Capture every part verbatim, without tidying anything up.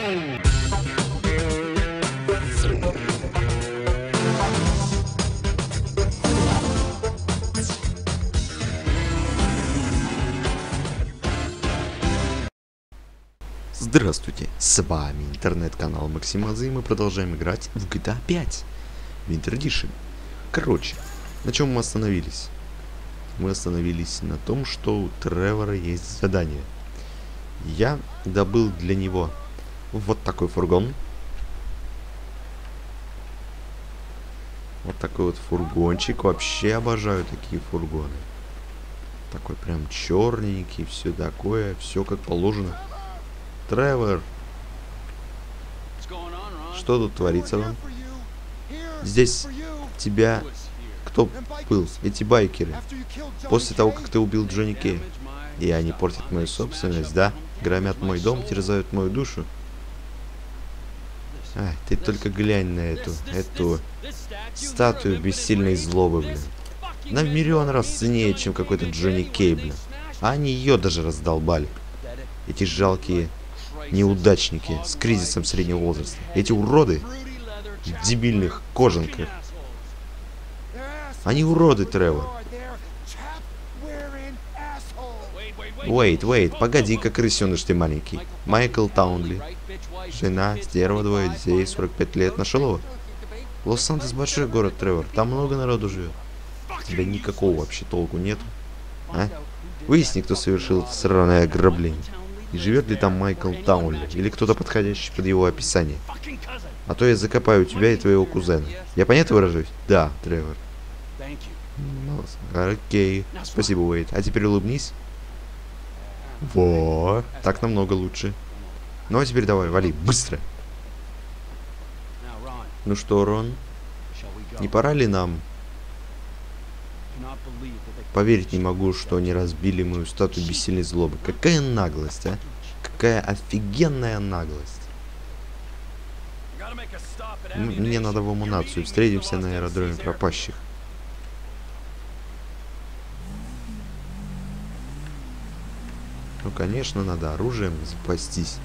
Здравствуйте, с вами интернет-канал Максимазы, и мы продолжаем играть в джи ти эй пять Winter Edition. Короче, на чем мы остановились? Мы остановились на том, что у Тревора есть задание. Я добыл для него вот такой фургон. Вот такой вот фургончик. Вообще обожаю такие фургоны. Такой прям черненький, все такое, все как положено. Тревор, что тут творится вам? Здесь тебя кто был? Эти байкеры. После того, как ты убил Джонни Кей. И они портят мою собственность, да? Громят мой дом, терзают мою душу. Ай, ты только глянь на эту, эту статую бессильной злобы, блин. На миллион раз ценнее, чем какой-то Джонни Кей, блин. А они ее даже раздолбали. Эти жалкие неудачники с кризисом среднего возраста. Эти уроды в дебильных кожанках. Они уроды, Тревор. Уэйт, Уэйт, погоди-ка, крысеныш ты маленький. Майкл Таунли. Жена, стерва, двое детей, сорок пять лет. Нашел его? Лос-Сантос большой город, Тревор. Там много народу живет. У тебя никакого вообще толку нету. А? Выясни, кто совершил это сраное ограбление. И живет ли там Майкл Таунли, или кто-то подходящий под его описание. А то я закопаю тебя и твоего кузена. Я понятно выражаюсь? Да, Тревор. Ну, окей. Спасибо, Уэйд. А теперь улыбнись. Во, так намного лучше. Ну а теперь давай, вали, быстро. Ну что, Рон? Не пора ли нам? Поверить не могу, что они разбили мою статую бессильной злобы. Какая наглость, а? Какая офигенная наглость. Мне надо в амунацию. Встретимся на аэродроме пропащих. Ну, конечно, надо оружием запастись.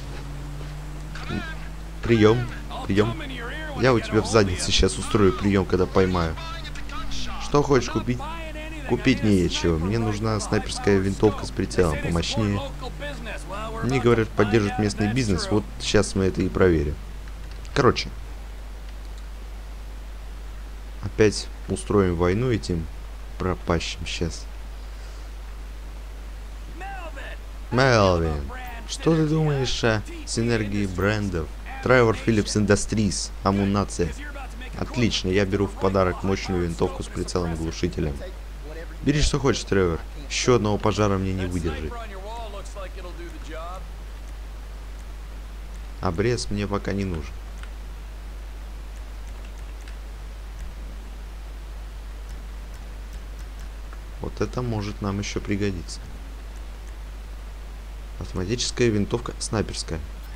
Прием, прием. Я у тебя в заднице сейчас устрою прием, когда поймаю. Что хочешь купить? Купить нечего. Мне нужна снайперская винтовка с прицелом помощнее. Мне говорят, поддержит местный бизнес. Вот сейчас мы это и проверим. Короче. Опять устроим войну этим пропащим сейчас. Мелвин, что ты думаешь о синергии брендов? Тревор Phillips Industries. Амунация. Отлично, я беру в подарок мощную винтовку с прицелом-глушителем. Бери что хочешь, Тревор. Еще одного пожара мне не выдержит. Обрез мне пока не нужен. Вот это может нам еще пригодиться. Автоматическая винтовка, снайперская.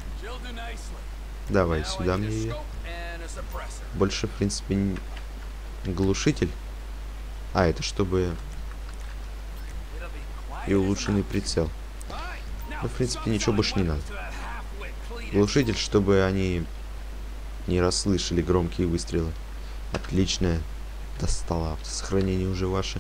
Давай сюда мне ее. Больше, в принципе, не... глушитель. А, это чтобы... И улучшенный прицел. Ну, в принципе, ничего больше не надо. Глушитель, чтобы они не расслышали громкие выстрелы. Отличное. Достало. Автосохранение уже ваше.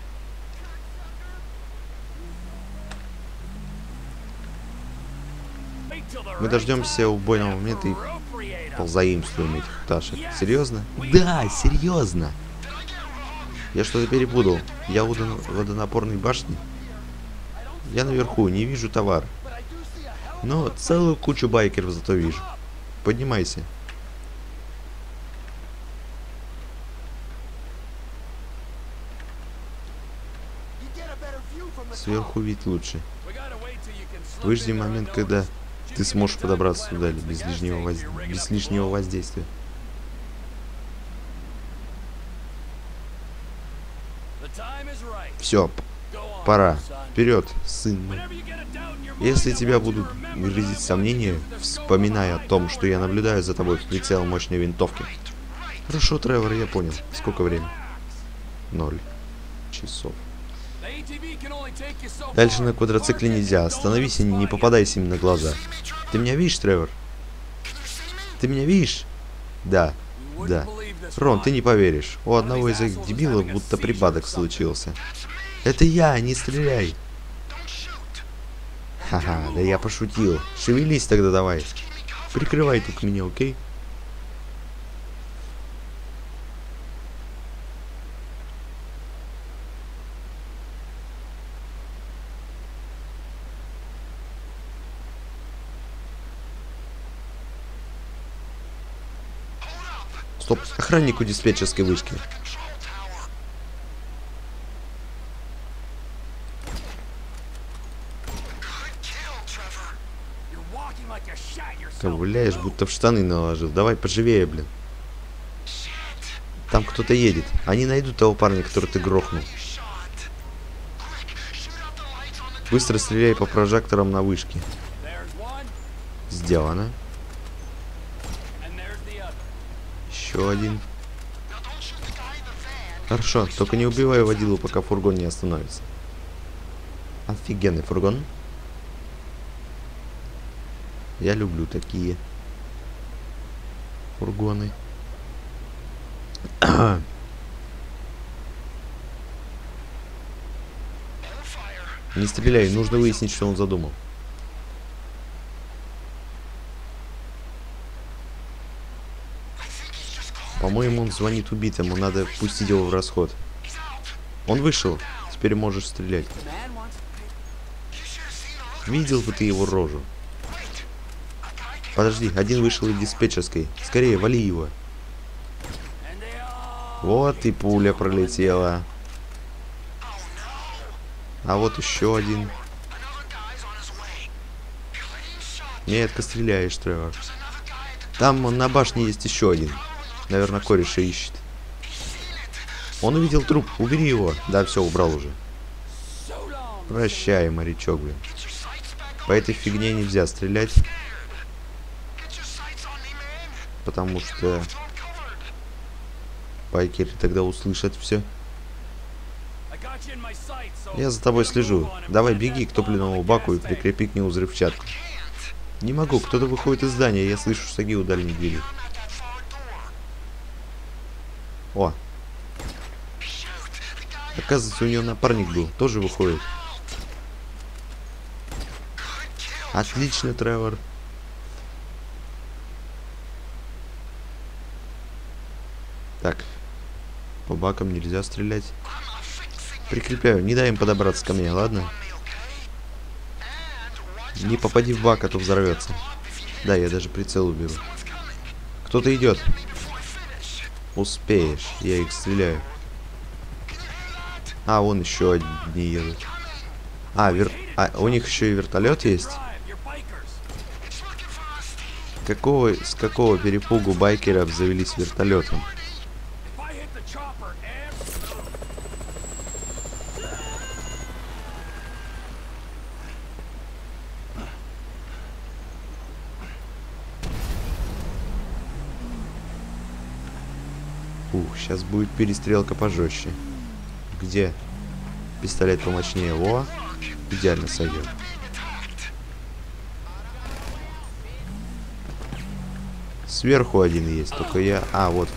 Мы дождемся убойного момента и ползаимствуем этих пташек. Серьезно? Да, серьезно. Я что-то перепутал. Я у водонапорной башни. Я наверху, не вижу товар. Но целую кучу байкеров зато вижу. Поднимайся. Сверху вид лучше. Выжди момент, когда ты сможешь подобраться туда без лишнего, воз... без лишнего воздействия. Все, пора. Вперед, сын мой. Если тебя будут грызть сомнения, вспоминай о том, что я наблюдаю за тобой в прицел мощной винтовки. Хорошо, Тревор, я понял. Сколько времени? Ноль часов. Дальше на квадроцикле нельзя. Остановись и не попадайся им на глаза. Ты меня видишь, Тревор? Ты меня видишь? Да. Да. Рон, ты не поверишь. У одного из этих дебилов будто припадок случился. Это я, не стреляй. Ха-ха, да я пошутил. Шевелись тогда давай. Прикрывай тут меня, окей? Стоп, охранник у диспетчерской вышки. Ковыляешь, будто в штаны наложил. Давай поживее, блин. Там кто-то едет. Они найдут того парня, который ты грохнул. Быстро стреляй по прожекторам на вышке. Сделано. Еще один. Хорошо, только не убивай водилу, пока фургон не остановится. Офигенный фургон. Я люблю такие фургоны. Не стреляй, нужно выяснить, что он задумал. По-моему, он звонит убитому, надо пустить его в расход. Он вышел, теперь можешь стрелять. Видел бы ты его рожу. Подожди, один вышел из диспетчерской. Скорее, вали его. Вот и пуля пролетела. А вот еще один. Метко стреляешь, Тревор. Там на башне есть еще один. Наверное, кореша ищет. Он увидел труп. Убери его. Да, все, убрал уже. Прощай, морячок, блин. По этой фигне нельзя стрелять. Потому что байкеры тогда услышат все. Я за тобой слежу. Давай беги к топливному баку и прикрепи к нему взрывчатку. Не могу, кто-то выходит из здания, я слышу шаги у дальней двери. О! Оказывается, у нее напарник был, тоже выходит. Отлично, Тревор. Так, по бакам нельзя стрелять. Прикрепляю, не дай им подобраться ко мне, ладно? Не попади в бак, а то взорвется. Да, я даже прицел уберу. Кто-то идет. Успеешь, я их стреляю. А, вон еще одни едут. А, вер... а у них еще и вертолет есть. Какого, с какого перепугу байкеры обзавелись вертолетом? Ух, сейчас будет перестрелка пожестче. Где? Пистолет помощнее. О, идеально сойдет. Сверху один есть, только я... А, вот.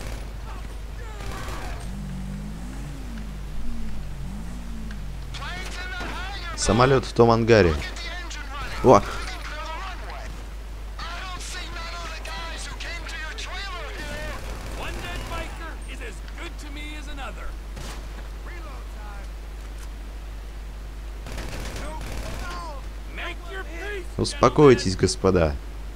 Самолет в том ангаре. О! Успокойтесь, господа.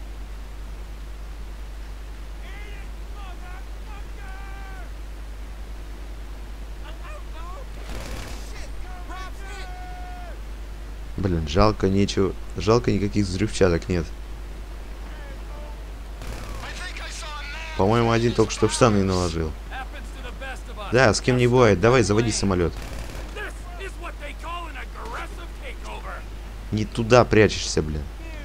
Блин, жалко нечего. Жалко, никаких взрывчаток нет. По-моему, один только что в штаны наложил. Да, с кем не бывает. Давай, заводи самолет. Не туда прячешься, блин.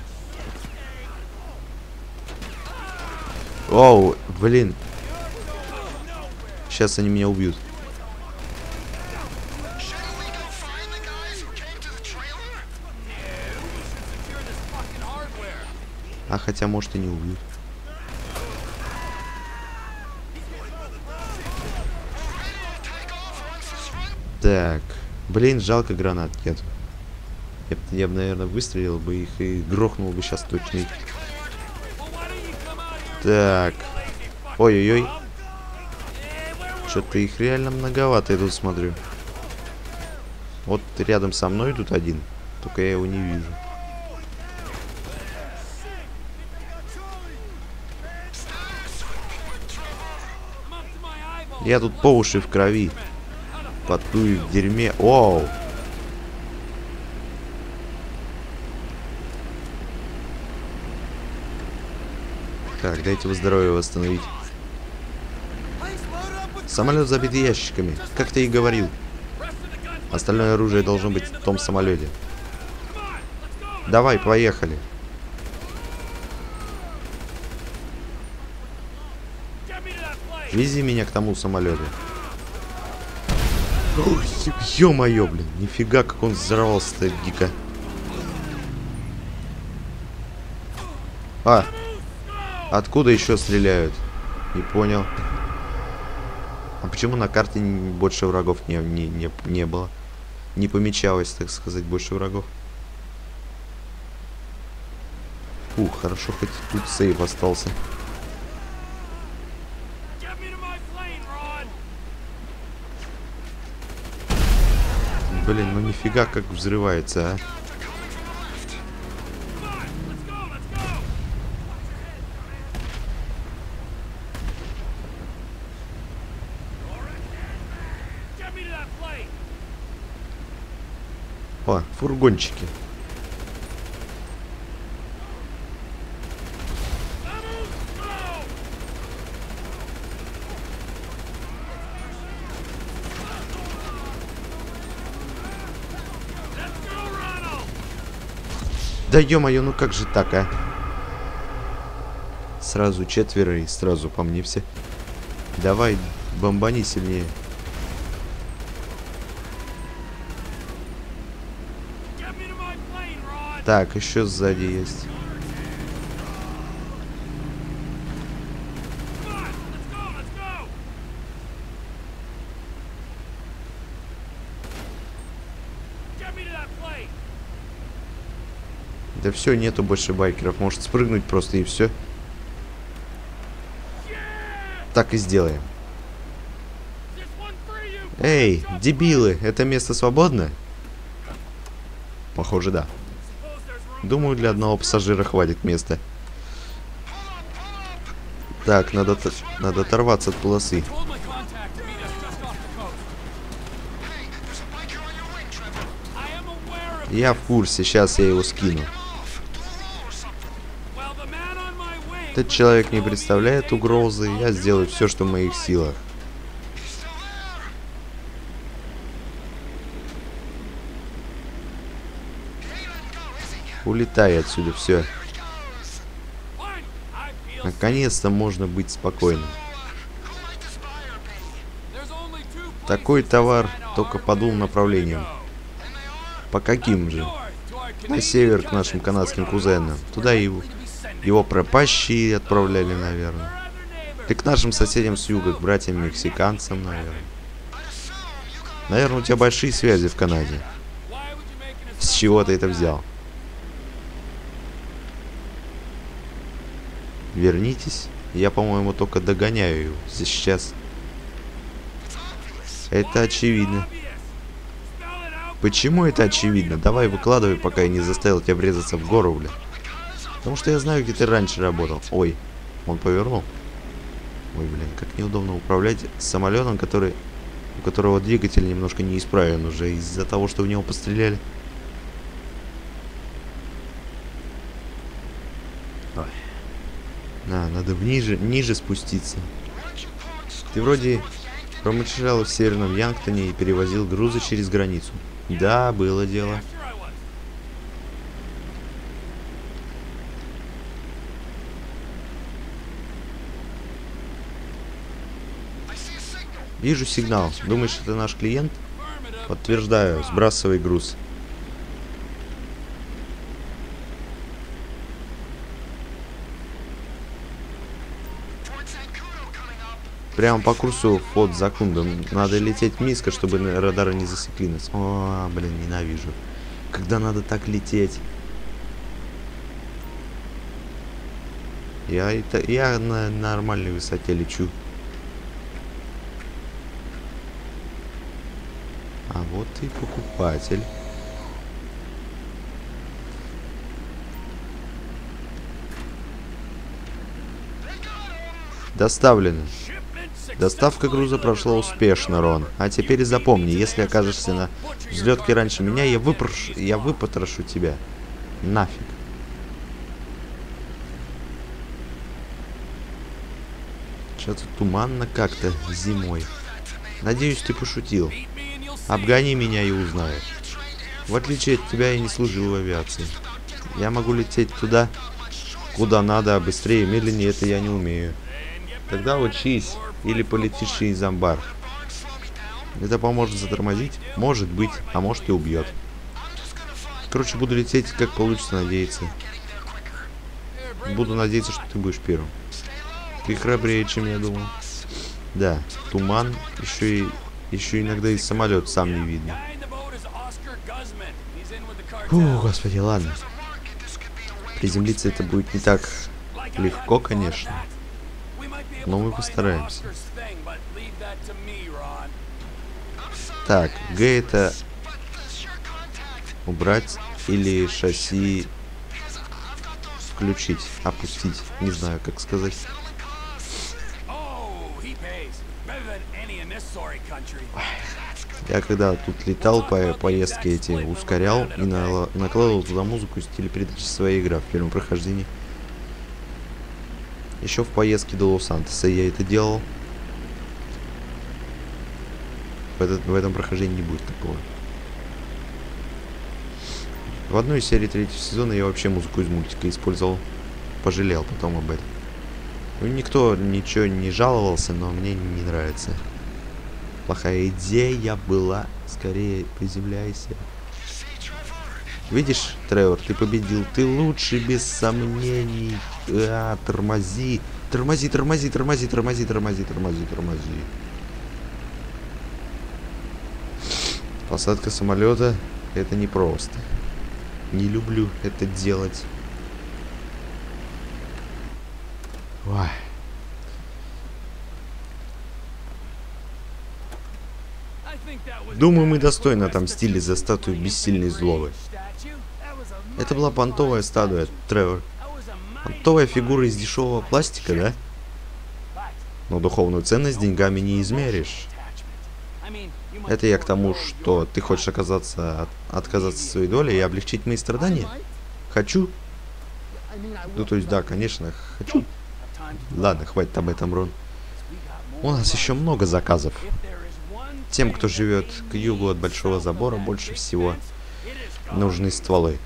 Оу, блин. Сейчас они меня убьют. А хотя, может, и не убьют. Так. Блин, жалко гранат нет. Я, я бы, наверное, выстрелил бы их и грохнул бы сейчас точно. Так. Ой-ой-ой. Что-то их реально многовато, я тут смотрю. Вот рядом со мной тут один. Только я его не вижу. Я тут по уши в крови. Потую в дерьме. Оу. Так, дайте его здоровье восстановить. Самолет забит ящиками, как ты и говорил. Остальное оружие должно быть в том самолете. Давай, поехали. Вези меня к тому самолету. Ё-моё, блин, нифига, как он взорвался-то дико. А, откуда еще стреляют? Не понял. А почему на карте больше врагов не, не, не, не было? Не помечалось, так сказать, больше врагов. Ух, хорошо, хоть тут сейв остался. Блин, ну нифига как взрывается, а. О, фургончики. Да ё-моё, ну как же так, а? Сразу четверо и сразу по мне все. Давай, бомбани сильнее. Так, еще сзади есть. Да все, нету больше байкеров. Может спрыгнуть просто и все. Так и сделаем. Эй, дебилы, это место свободно? Похоже, да. Думаю, для одного пассажира хватит места. Так, надо, надо оторваться от полосы. Я в курсе, сейчас я его скину. Этот человек не представляет угрозы, я сделаю все, что в моих силах. Улетай отсюда, все. Наконец-то можно быть спокойным. Такой товар только по двум направлениям. По каким же? На север, к нашим канадским кузенам. Туда его, его пропащие отправляли, наверное. И к нашим соседям с юга, к братьям-мексиканцам, наверное. Наверное, у тебя большие связи в Канаде. С чего ты это взял? Вернитесь. Я, по-моему, только догоняю его сейчас. Это очевидно. Почему это очевидно? Давай выкладывай, пока я не заставил тебя врезаться в гору, бля. Потому что я знаю, где ты раньше работал. Ой, он повернул. Ой, блин, как неудобно управлять самолетом, который, у которого двигатель немножко неисправен уже из-за того, что в него постреляли. Ой. На, надо ниже, ниже спуститься. Ты вроде промышлял в Северном Янгтоне и перевозил грузы через границу. Да, было дело. Вижу сигнал. Думаешь, это наш клиент? Подтверждаю. Сбрасывай груз. Прямо по курсу вход за кундом. Надо лететь низко, чтобы радары не засекли нас. О, блин, ненавижу. Когда надо так лететь. Я, это, я на нормальной высоте лечу. А вот и покупатель. Доставлено. Доставка груза прошла успешно, Рон. А теперь запомни, если окажешься на взлетке раньше меня, я выпрошу, я выпотрошу тебя. Нафиг. Что-то туманно как-то зимой. Надеюсь, ты пошутил. Обгони меня и узнаешь. В отличие от тебя, я не служил в авиации. Я могу лететь туда, куда надо, а быстрее и медленнее это я не умею. Тогда учись, или полетишь из амбар. Это поможет затормозить? Может быть, а может и убьет. Короче, буду лететь, как получится, надеяться. Буду надеяться, что ты будешь первым. Ты храбрее, чем я думал. Да, туман, еще и еще иногда и самолет сам не видно. Фу, господи, ладно. Приземлиться это будет не так легко, конечно. Но мы постараемся. Так, Г это убрать или шасси включить, опустить. Не знаю, как сказать. Я когда тут летал по поездке эти, ускорял и на накладывал туда музыку в стиле передачи своей игры в первом прохождении. Еще в поездке до Лос-Сантоса я это делал. В, этот, в этом прохождении не будет такого. В одной из серий третьего сезона я вообще музыку из мультика использовал. Пожалел потом об этом. Ну, никто ничего не жаловался, но мне не нравится. Плохая идея была. Скорее приземляйся. Видишь, Тревор, ты победил. Ты лучший, без сомнений. А, тормози. Тормози, тормози, тормози, тормози, тормози, тормози, тормози. Посадка самолета — это непросто. Не люблю это делать. Ой. Думаю, мы достойно отомстили за статую бессильной злобы. Это была понтовая статуя, Тревор. Понтовая фигура из дешевого пластика, да? Но духовную ценность деньгами не измеришь. Это я к тому, что ты хочешь оказаться, от, отказаться от своей доли и облегчить мои страдания? Хочу? Ну, то есть, да, конечно, хочу. Ладно, хватит об этом, Рон. У нас еще много заказов. Тем, кто живет к югу от Большого Забора, больше всего нужны стволы.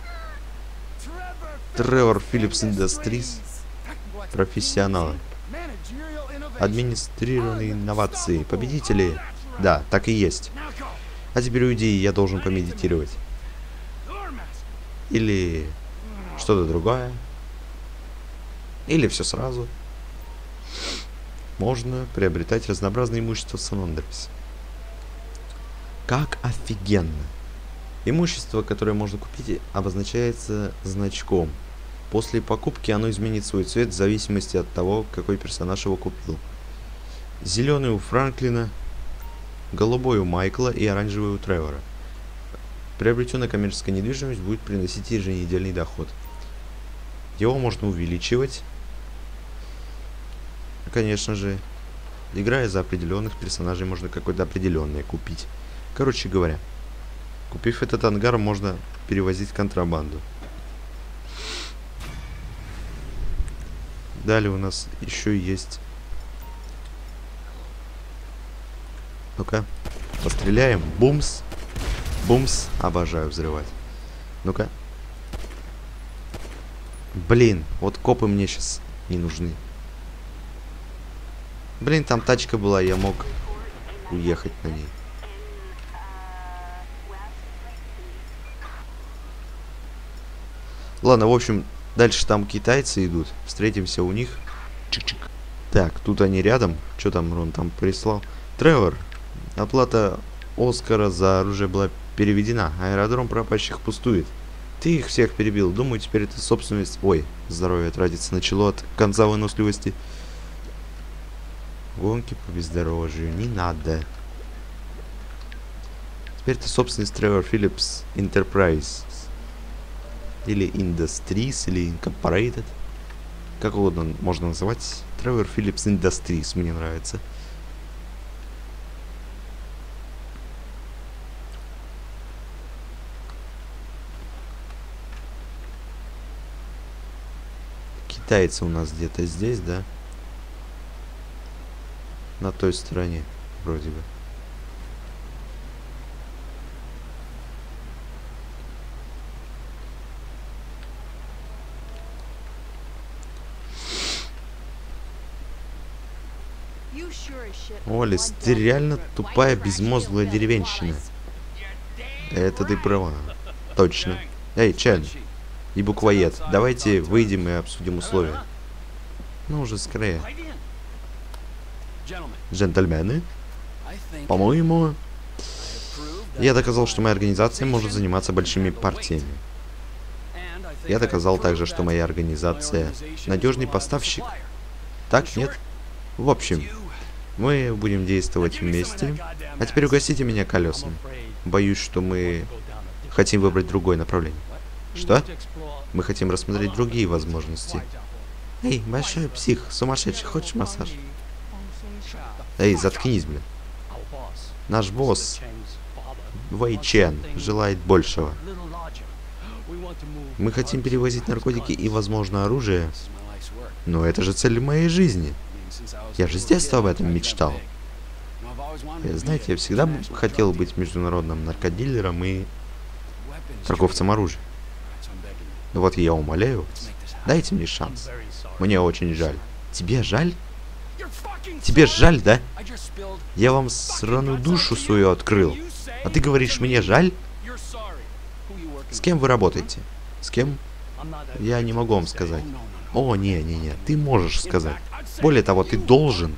Тревор Phillips Industries. Профессионалы. Администрированные инновации. Победители. Да, так и есть. А теперь уйди, я должен помедитировать. Или что-то другое. Или все сразу. Можно приобретать разнообразное имущество в Сан-Андреасе. Как офигенно. Имущество, которое можно купить, обозначается значком. После покупки оно изменит свой цвет в зависимости от того, какой персонаж его купил. Зеленый у Франклина, голубой у Майкла и оранжевый у Тревора. Приобретенная коммерческая недвижимость будет приносить еженедельный доход. Его можно увеличивать. Конечно же, играя за определенных персонажей, можно какое-то определенное купить. Короче говоря, купив этот ангар, можно перевозить контрабанду. Далее у нас еще есть... Ну-ка, постреляем. Бумс. Бумс. Обожаю взрывать. Ну-ка. Блин, вот копы мне сейчас не нужны. Блин, там тачка была, я мог уехать на ней. Ладно, в общем, дальше там китайцы идут. Встретимся у них. Чик-чик. Так, тут они рядом. Что там Рон там прислал? Тревор, оплата Оскара за оружие была переведена. Аэродром пропащих пустует. Ты их всех перебил. Думаю, теперь это собственность... Ой, здоровье тратится начало от конца выносливости. Гонки по бездорожью. Не надо. Теперь это собственность Trevor Phillips Enterprise. Или Industries, или Incorporated. Как угодно можно называть. Trevor Phillips Industries мне нравится. Китайцы у нас где-то здесь, да? На той стороне, вроде бы. Олис, ты реально тупая, безмозглая деревенщина. Это ты права. Точно. Эй, Чен и буквоед, давайте выйдем и обсудим условия. Ну, уже скорее. Джентльмены, по-моему, я доказал, что моя организация может заниматься большими партиями. Я доказал также, что моя организация надежный поставщик. Так, нет? В общем, мы будем действовать вместе. А теперь угостите меня колесами. Боюсь, что мы хотим выбрать другое направление. Что? Мы хотим рассмотреть другие возможности. Эй, большой псих, сумасшедший, хочешь массаж? Эй, заткнись, блин. Наш босс, Вэй Чен, желает большего. Мы хотим перевозить наркотики и, возможно, оружие. Но это же цель моей жизни. Я же с детства об этом мечтал. И, знаете, я всегда хотел быть международным наркодилером и торговцем оружием. Ну вот я умоляю вас, дайте мне шанс. Мне очень жаль. Тебе жаль? Тебе жаль, да? Я вам сраную душу свою открыл. А ты говоришь, мне жаль? С кем вы работаете? С кем? Я не могу вам сказать. О, не-не-не, ты можешь сказать. Более того, ты должен.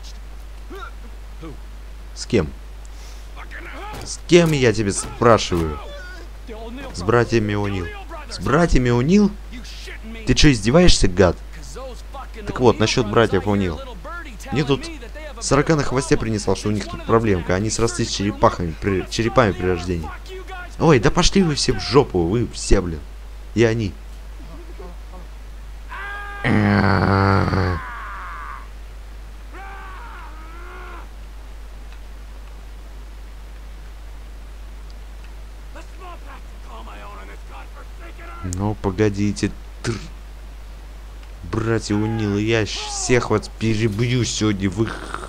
С кем? С кем, я тебе спрашиваю? С братьями О'Нил. С братьями О'Нил? Ты что, издеваешься, гад? Так вот, насчет братьев О'Нил. Мне тут сорока на хвосте принесло, что у них тут проблемка. Они срослись с черепахами, при, черепами при рождении. Ой, да пошли вы все в жопу, вы все, блин. И они. Ну, погодите. Тр... Братья О'Нил, я всех вас перебью сегодня в их...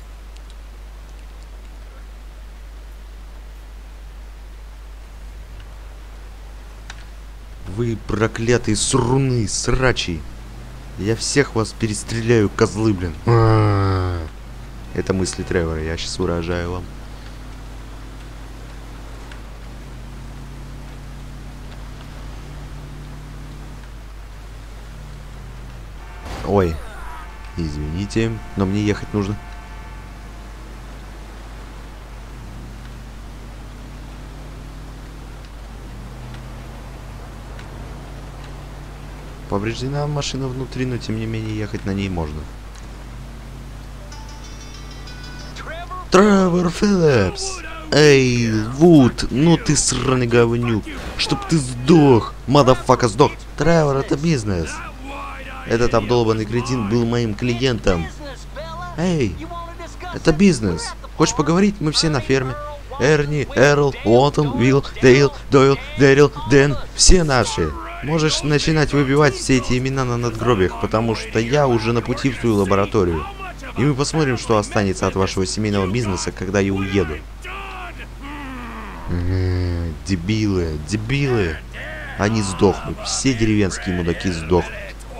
Вы проклятые сруны, срачи. Я всех вас перестреляю, козлы, блин. А-а-а. Это мысли Тревора, я сейчас выражаю вам. Ой, извините, но мне ехать нужно. Повреждена машина внутри, но тем не менее ехать на ней можно. Тревор Филлипс! Эй, Вуд, ну ты сраный говнюк! Чтоб ты сдох! Мадафака сдох! Тревор, это бизнес! Этот обдолбанный кретин был моим клиентом. Эй, это бизнес. Хочешь поговорить? Мы все на ферме. Эрни, Эрл, Уоттон, Уилл, Дейл, Дойл, Дэрил, Дэн. Все наши. Можешь начинать выбивать все эти имена на надгробиях, потому что я уже на пути в твою лабораторию. И мы посмотрим, что останется от вашего семейного бизнеса, когда я уеду. М-м, дебилы, дебилы. Они сдохнут. Все деревенские мудаки сдохнут.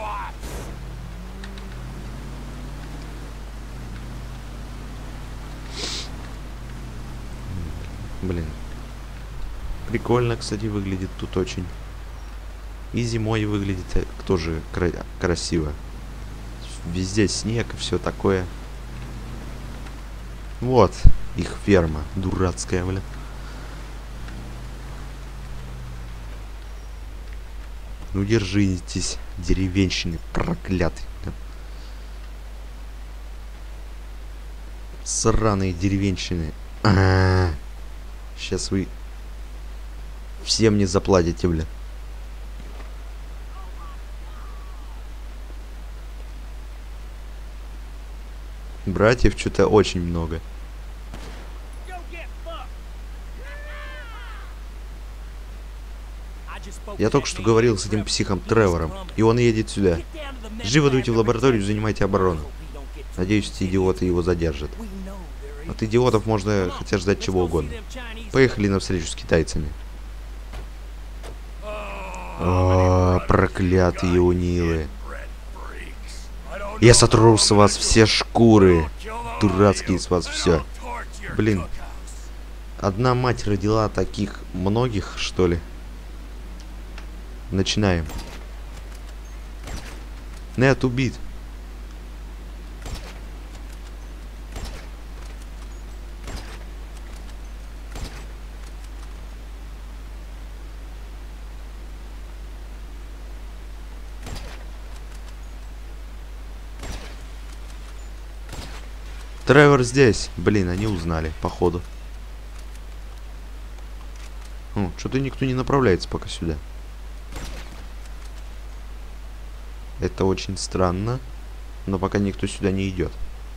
Блин. Прикольно, кстати, выглядит тут очень. И зимой выглядит тоже кра красиво. Везде снег и все такое. Вот их ферма дурацкая, блин. Ну держитесь, деревенщины проклятые. Сраные деревенщины. А-а-а. Сейчас вы все мне заплатите, бля. Братьев что-то очень много. Я только что говорил с этим психом Тревором, и он едет сюда. Живо дуйте в лабораторию и занимайте оборону. Надеюсь, эти идиоты его задержат. От идиотов можно хотя ждать чего угодно. Поехали на встречу с китайцами. О, проклятые унилы. Я сотру с вас все шкуры. Дурацкие с вас все. Блин. Одна мать родила таких многих, что ли? Начинаем. Нет, убит. Тревор здесь. Блин, они узнали, походу. О, что-то никто не направляется пока сюда. Это очень странно. Но пока никто сюда не идет.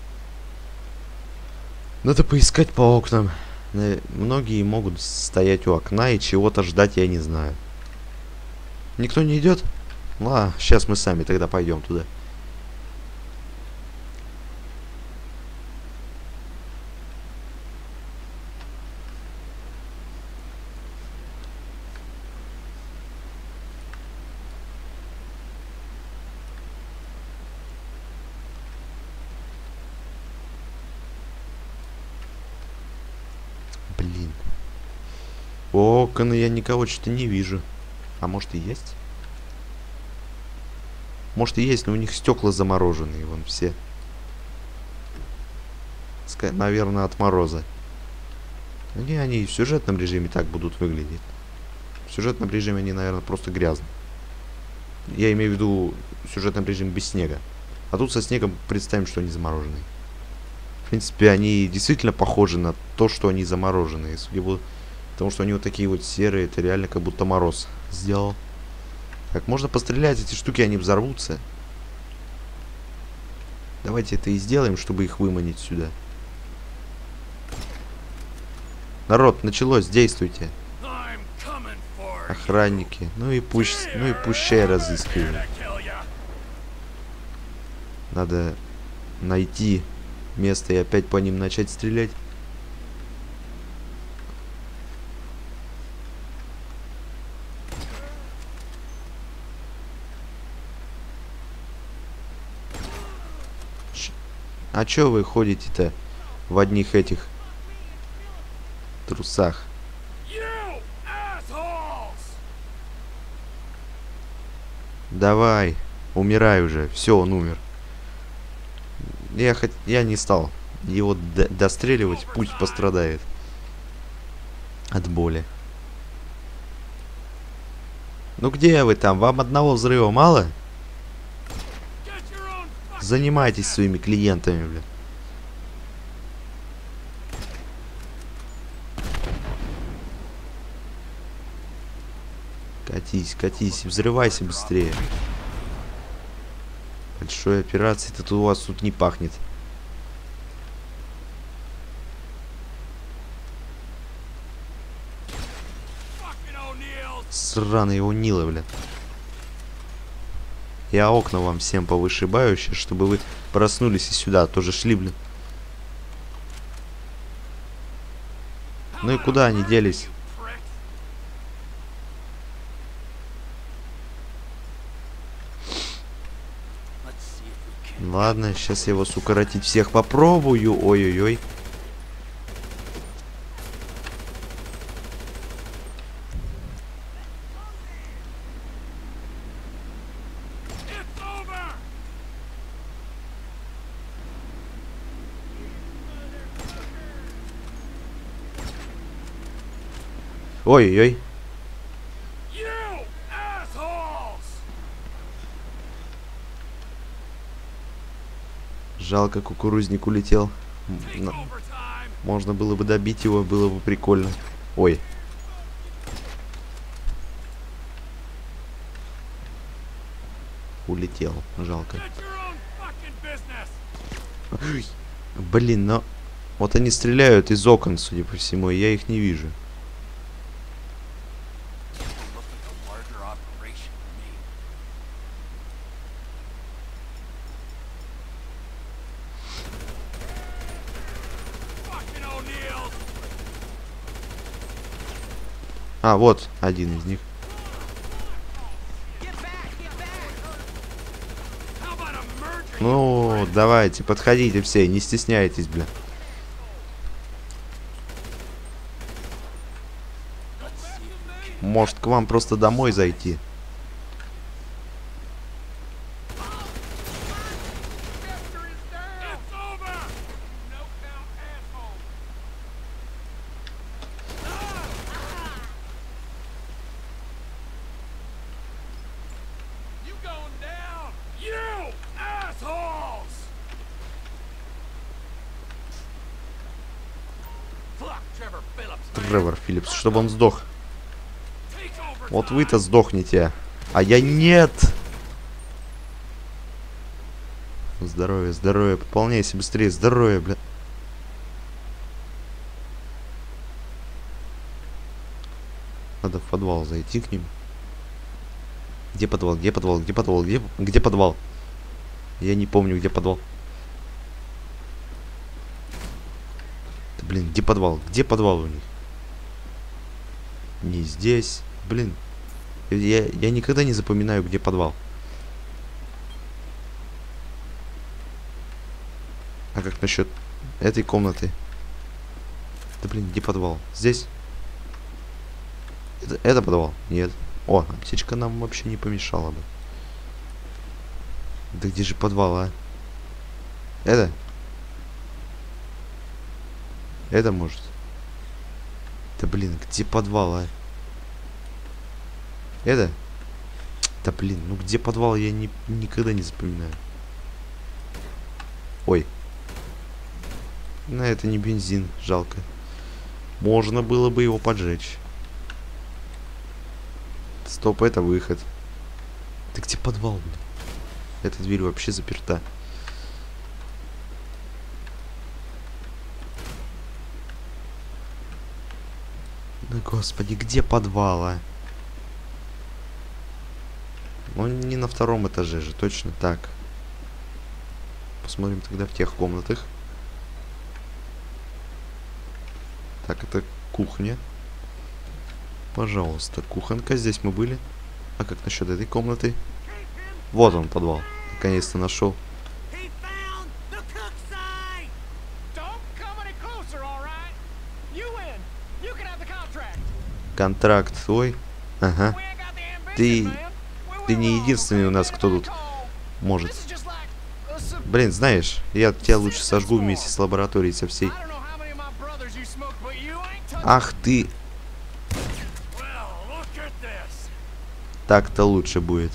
Надо поискать по окнам. Многие могут стоять у окна и чего-то ждать, я не знаю. Никто не идет? Ладно, сейчас мы сами тогда пойдем туда. Блин. Окна я никого что-то не вижу. А может и есть? Может и есть, но у них стекла замороженные. Вон все. Наверное, от мороза. Не, они в сюжетном режиме так будут выглядеть. В сюжетном режиме они, наверное, просто грязные. Я имею в виду в сюжетном режиме без снега. А тут со снегом представим, что они замороженные. В принципе, они действительно похожи на то, что они замороженные. Судя по тому, что они вот такие вот серые, это реально как будто мороз сделал. Так, можно пострелять, эти штуки, они взорвутся. Давайте это и сделаем, чтобы их выманить сюда. Народ, началось, действуйте. Охранники. Ну и пусть, ну и пущай разыскивают. Надо найти место и опять по ним начать стрелять. А чё вы ходите-то в одних этих трусах? Давай, умирай уже. Все, он умер. Я, хот... я не стал его достреливать, пусть пострадает от боли. Ну где вы там? Вам одного взрыва мало? Занимайтесь своими клиентами, блин. Катись, катись, взрывайся быстрее. Большой операции-то тут у вас тут не пахнет. Сраные унилы, блин. Я окна вам всем повышибаю сейчас, чтобы вы проснулись и сюда тоже шли, блин. Ну и куда они делись? Ладно, сейчас я вас укоротить всех попробую. Ой-ой-ой. Ой-ой-ой. Жалко, кукурузник улетел. М- Можно было бы добить его, было бы прикольно. Ой. Улетел. Жалко. Блин, но... Вот они стреляют из окон, судя по всему, и я их не вижу. А, вот один из них. Ну, давайте, подходите все, не стесняйтесь, бля. Может, к вам просто домой зайти? Тревор Филлипс, чтобы он сдох. Вот вы-то сдохнете. А я нет. Здоровье, здоровье. Пополняйся быстрее. Здоровье, бля. Надо в подвал зайти к ним. Где подвал? Где подвал? Где подвал? Где, где подвал? Я не помню, где подвал. Да, блин, где подвал? Где подвал у них? Не здесь. Блин. Я, я никогда не запоминаю, где подвал. А как насчет этой комнаты? Да блин, где подвал? Здесь? Это, это подвал? Нет. О, аптечка нам вообще не помешала бы. Да где же подвал, а? Это? Это может? Да блин, где подвал, а? Это? Да блин, ну где подвал, я не, никогда не запоминаю. Ой. На это не бензин, жалко. Можно было бы его поджечь. Стоп, это выход. Да где подвал, блин? Эта дверь вообще заперта. Да господи, где подвал, а? Ну, не на втором этаже же, точно так. Посмотрим тогда в тех комнатах. Так, это кухня. Пожалуйста, кухонка. Здесь мы были. А как насчет этой комнаты? Вот он, подвал. Наконец-то нашел. Контракт твой. Ага. Ты... Ты не единственный у нас, кто тут может. Блин, знаешь, я тебя лучше сожгу вместе с лабораторией со всей. Ах ты... Так-то лучше будет.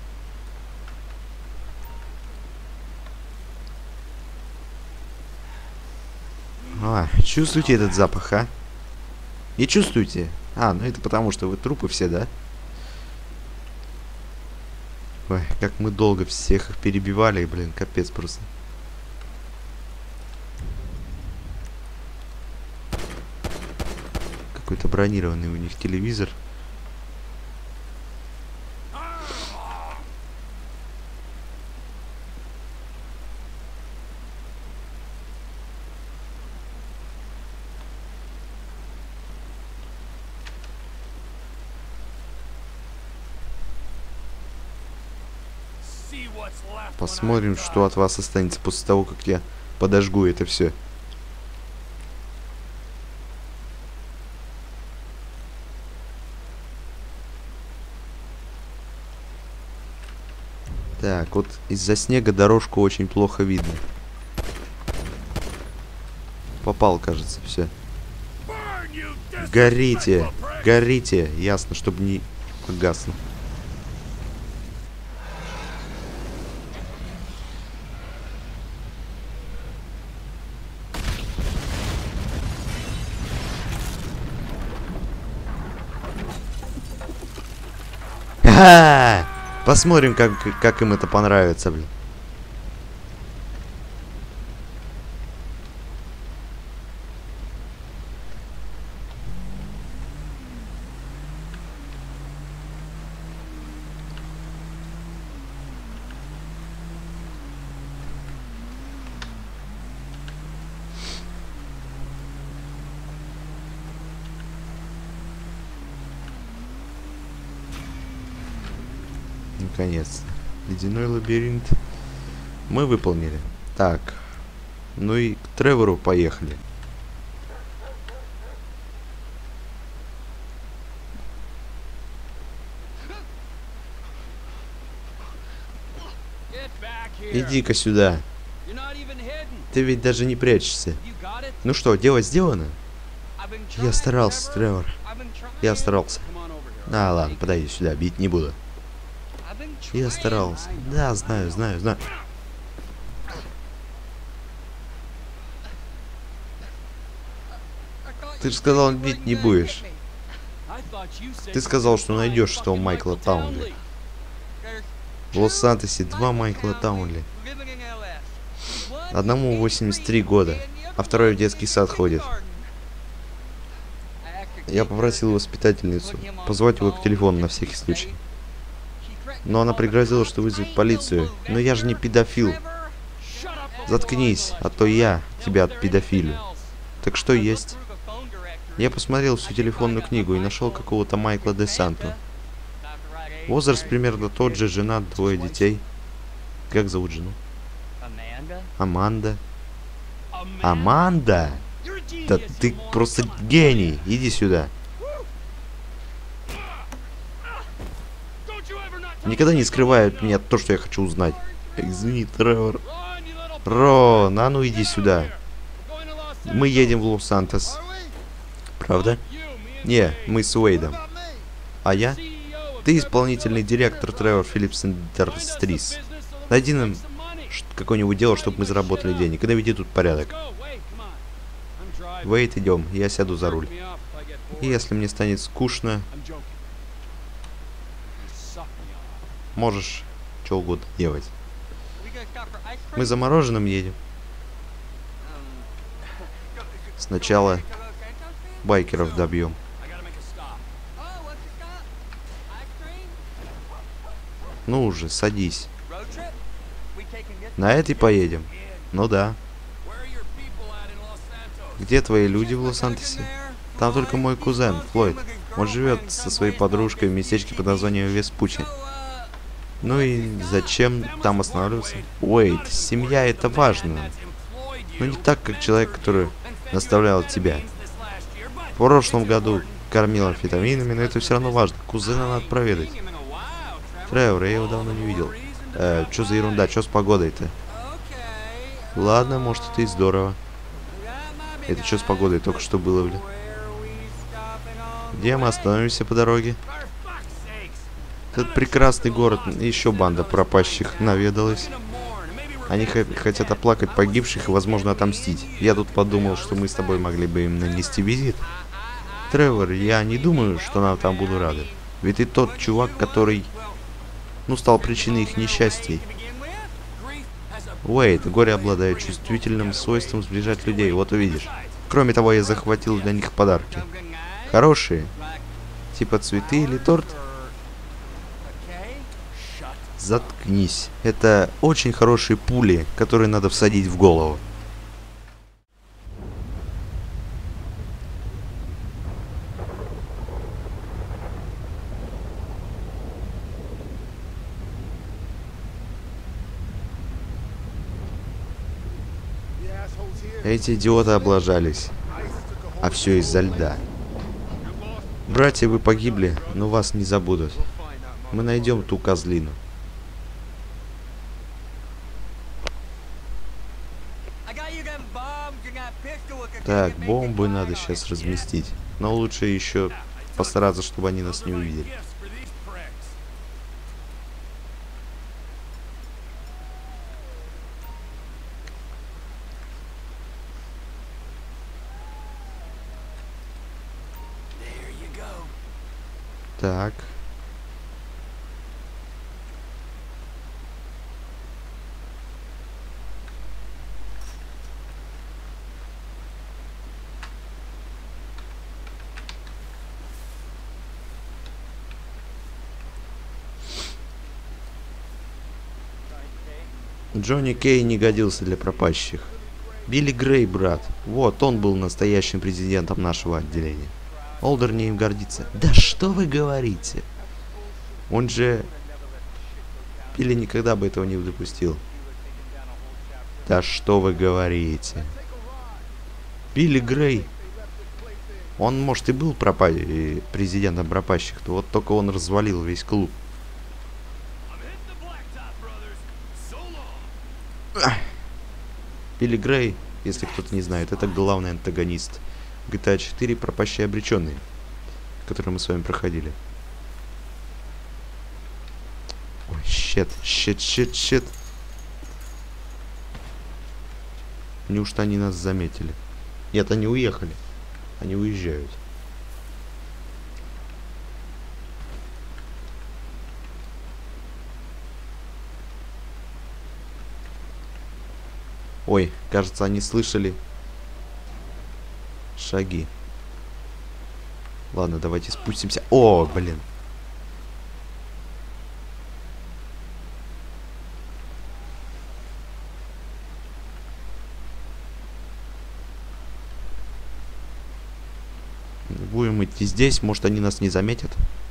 А, чувствуете этот запах, а? Не чувствуете? А, ну это потому, что вы трупы все, да? Ой, как мы долго всех их перебивали, блин, капец просто. Какой-то бронированный у них телевизор. Посмотрим, что от вас останется после того, как я подожгу это все. Так, вот из-за снега дорожку очень плохо видно. Попал, кажется, все. Горите! Горите, ясно, чтобы не погасло. Ха-ха! Посмотрим, как, как им это понравится, блин. Наконец. Ледяной лабиринт мы выполнили. Так. Ну и к Тревору поехали. Иди-ка сюда. Ты ведь даже не прячешься. Ну что, дело сделано? Я старался, Тревор. Я старался. А, ладно, подойди сюда, бить не буду. Я старался. Да, знаю, знаю, знаю. Ты же сказал, бить не будешь. Ты сказал, что найдешь этого Майкла Таунли. В Лос-Сантосе два Майкла Таунли. Одному восемьдесят три года, а второй в детский сад ходит. Я попросил воспитательницу позвать его к телефону на всякий случай. Но она пригрозила, что вызовет полицию. Но я же не педофил. Заткнись, а то я тебя педофилю. Так что есть? Я посмотрел всю телефонную книгу и нашел какого-то Майкла де Санту. Возраст примерно тот же, женат, двое детей. Как зовут жену? Аманда. Аманда? Да ты просто гений. Иди сюда. Никогда не скрывай от меня то, что я хочу узнать. Извини, Тревор. Рон, а ну иди сюда. Мы едем в Лос-Сантос. Правда? Не, мы с Уэйдом. А я? Ты исполнительный директор Тревор Phillips Industries. Найди нам какое-нибудь дело, чтобы мы заработали денег. И наведи тут порядок. Уэйд, идем. Я сяду за руль. И если мне станет скучно, можешь что угодно делать. Мы за мороженым едем. Сначала байкеров добьем. Ну уже, садись. На этой поедем? Ну да. Где твои люди в Лос-Сантосе? Там только мой кузен, Флойд. Он живет со своей подружкой в местечке под названием Веспуччи. Ну и зачем там останавливаться? Уэйд, семья это важно. Но не так, как человек, который наставлял тебя. В прошлом году кормил амфетаминами, но это все равно важно. Кузена надо проведать. Тревор, я его давно не видел. Э, что за ерунда, что с погодой-то? Ладно, может это и здорово. Это что с погодой только что было, блин? Где мы остановимся по дороге? Этот прекрасный город, еще банда пропащих наведалась. Они хотят оплакать погибших и, возможно, отомстить. Я тут подумал, что мы с тобой могли бы им нанести визит. Тревор, я не думаю, что нам там буду рады. Ведь ты тот чувак, который, ну, стал причиной их несчастий. Уэйд, горе обладает чувствительным свойством сближать людей, вот увидишь. Кроме того, я захватил для них подарки. Хорошие. Типа цветы или торт. Заткнись. Это очень хорошие пули, которые надо всадить в голову. Эти идиоты облажались. А все из-за льда. Братья, вы погибли, но вас не забудут. Мы найдем ту козлину. Так, бомбы надо сейчас разместить. Но лучше еще постараться, чтобы они нас не увидели. Так. Джонни Кей не годился для пропащих. Билли Грей, брат. Вот, он был настоящим президентом нашего отделения. Олдерни им гордится. Да что вы говорите? Он же... Билли никогда бы этого не допустил. Да что вы говорите? Билли Грей. Он, может, и был пропа... президентом пропащих, то вот только он развалил весь клуб. Билли Грей, если кто-то не знает, это главный антагонист джи ти эй четыре «Пропащие обреченные», который мы с вами проходили. Ой, щет, щет, щет, щет. Неужто они нас заметили? Нет, они уехали. Они уезжают. Ой, кажется, они слышали шаги. Ладно, давайте спустимся. О, блин. Будем идти здесь, может, они нас не заметят.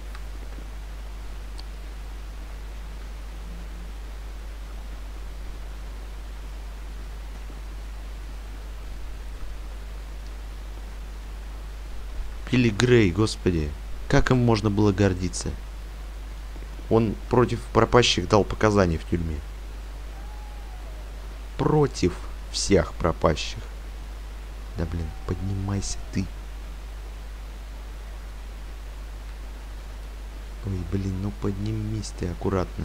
Билли Грей, господи, как им можно было гордиться? Он против пропащих дал показания в тюрьме. Против всех пропащих. Да блин, поднимайся ты. Ой, блин, ну поднимись ты аккуратно.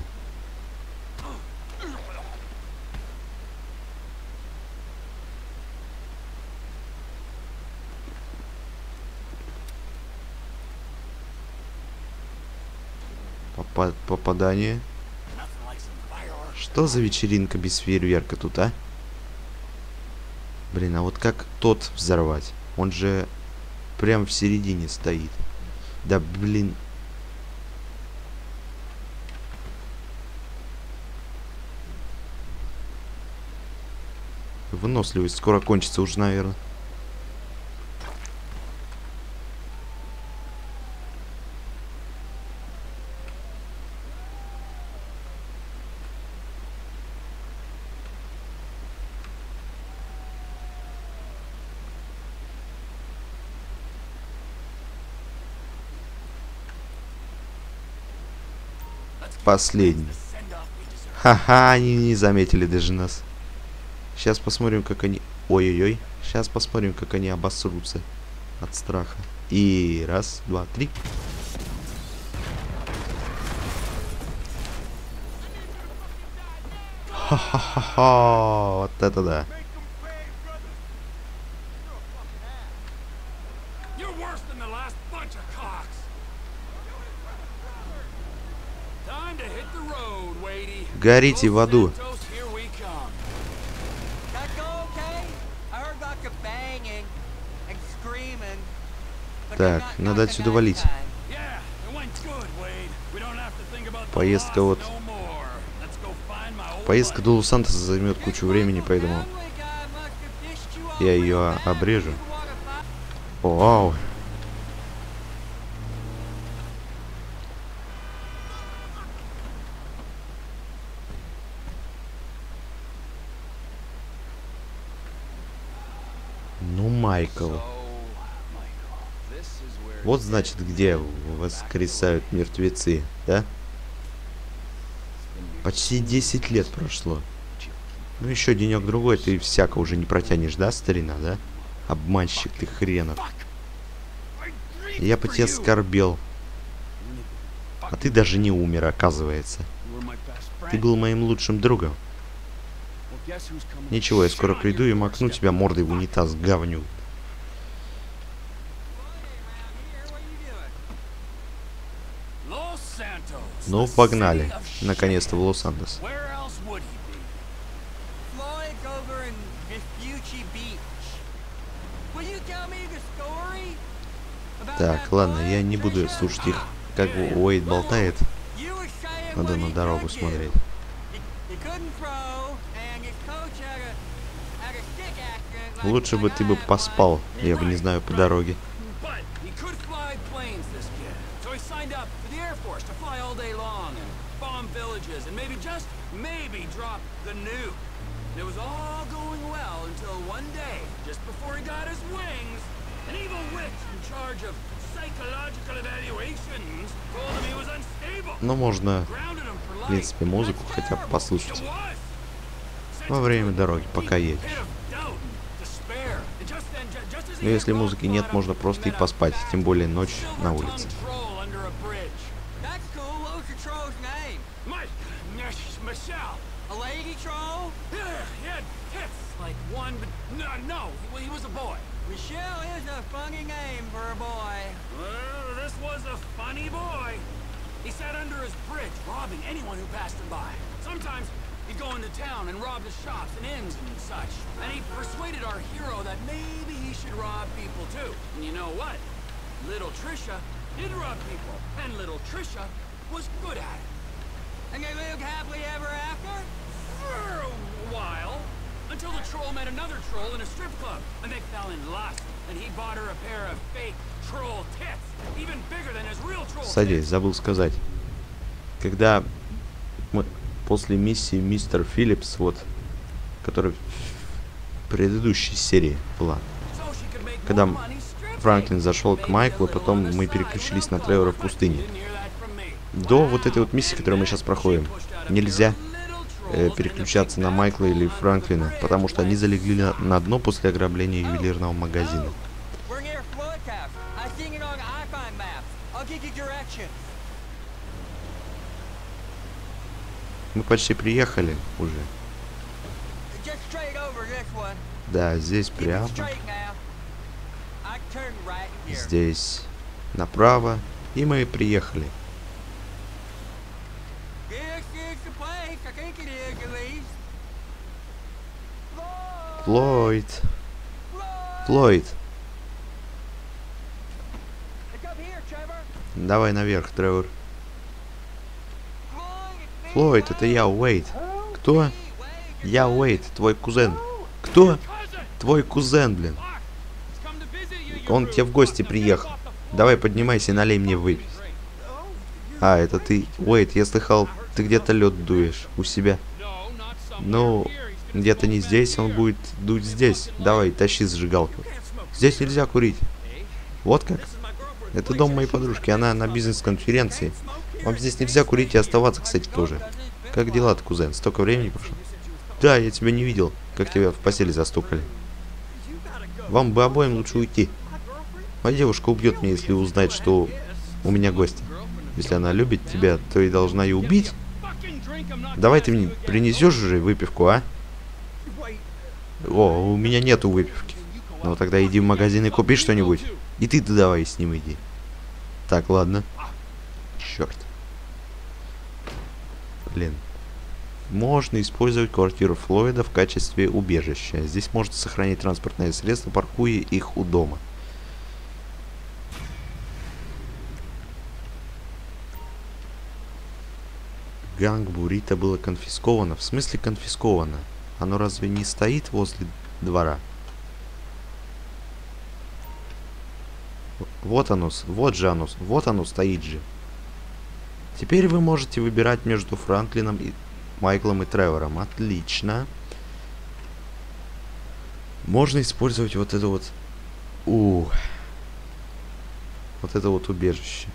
Попа- попадание. Что за вечеринка без фейерверка тут, а? Блин, а вот как тот взорвать? Он же прям в середине стоит. Да блин. Выносливость скоро кончится уже, наверное. Последний. Ха-ха, они не заметили даже нас. Сейчас посмотрим, как они... Ой-ой-ой. Сейчас посмотрим, как они обосрутся от страха. И раз, два, три. Ха-ха-ха-ха. Вот это да. Горите в аду. Так, надо отсюда валить. Поездка вот... Поездка до Лос-Сантоса займет кучу времени, поэтому я ее обрежу. Вау. Ну, Майкл. Вот, значит, где воскресают мертвецы, да? Почти десять лет прошло. Ну, еще денек-другой ты всяко уже не протянешь, да, старина, да? Обманщик ты хренов. Я по тебе скорбел. А ты даже не умер, оказывается. Ты был моим лучшим другом. Ничего, я скоро приду и макну тебя мордой в унитаз, говню. Ну, погнали. Наконец-то в Лос-Сантос. Так, ладно, я не буду слушать их, как Уэйд болтает. Надо на дорогу смотреть. Лучше бы ты бы поспал, я бы не знаю, по дороге. Но можно, в принципе, музыку хотя бы послушать во время дороги, пока едешь. Но если музыки нет, можно просто и поспать, тем более ночь на улице. Michelle is a funny name for a boy. Well, this was a funny boy. He sat under his bridge, robbing anyone who passed him by. Sometimes he'd go into town and rob the shops and inns and such. And he persuaded our hero that maybe he should rob people too. And you know what? Little Trisha did rob people, and little Trisha was good at it. And they lived happily ever after? For a while. Until the troll met another troll in a strip club, and they fell in lust, and he bought her a pair of fake troll tits, even bigger than his real troll tits. Садись, забыл сказать. Когда мы после миссии мистер Филлипс, вот, которая в предыдущей серии была, когда Франклин зашел к Майклу, потом мы переключились на Тревора в пустыне. До вот этой вот миссии, которую мы сейчас проходим, нельзя переключаться на Майкла или Франклина, потому что они залегли на, на дно после ограбления ювелирного магазина. Мы почти приехали уже. Да, здесь прямо. Здесь направо. И мы приехали. Флойд. Флойд. Давай наверх, Тревор. Флойд, это я, Уэйд. Кто? Я, Уэйд, твой кузен. Кто? Твой кузен, блин. Он к тебе в гости приехал. Давай поднимайся и налей мне выпить. А, это ты. Уэйд, я слыхал, ты где-то лед дуешь у себя. Ну, где-то не здесь, он будет дуть здесь. Давай, тащи зажигалку. Здесь нельзя курить. Вот как? Это дом моей подружки, она на бизнес-конференции. Вам здесь нельзя курить и оставаться, кстати, тоже. Как дела-то, кузен? Столько времени прошло? Да, я тебя не видел, как тебя в постели застукали. Вам бы обоим лучше уйти. Моя девушка убьет меня, если узнает, что у меня гости. Если она любит тебя, то и должна и убить. Давай ты мне принесешь уже выпивку, а? О, у меня нету выпивки. Ну тогда иди в магазин и купи что-нибудь. И ты-то давай с ним иди. Так, ладно. Черт. Блин. Можно использовать квартиру Флойда в качестве убежища. Здесь можно сохранить транспортные средства, паркуя их у дома. Ганг Бурито было конфисковано. В смысле конфисковано? Оно разве не стоит возле двора? Вот оно, вот же оно, вот оно стоит же. Теперь вы можете выбирать между Франклином и Майклом и Тревором. Отлично. Можно использовать вот это вот... У, вот это вот убежище.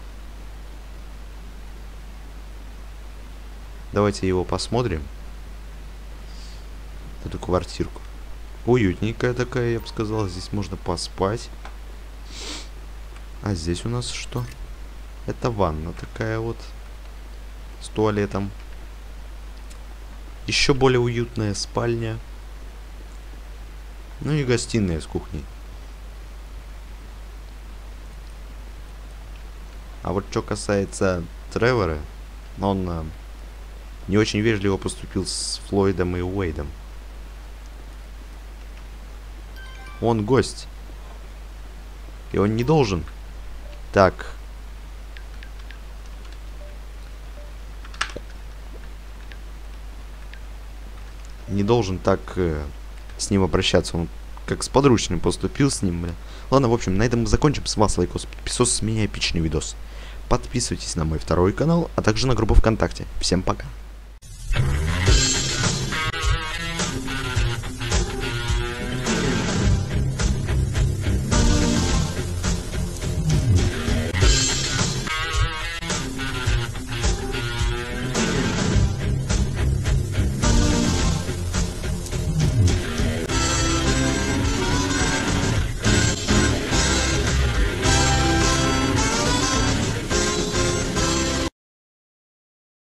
Давайте его посмотрим. Эту квартирку. Уютненькая такая, я бы сказал. Здесь можно поспать. А здесь у нас что? Это ванна такая вот. С туалетом. Еще более уютная спальня. Ну и гостиная с кухней. А вот что касается Тревора, он а, не очень вежливо поступил с Флойдом и Уэйдом. Он гость. И он не должен так... Не должен так э, с ним обращаться. Он как с подручным поступил с ним, бля. Ладно, в общем, на этом мы закончим. С вас лайкос, подписос, с меня эпичный видос. Подписывайтесь на мой второй канал, а также на группу ВКонтакте. Всем пока.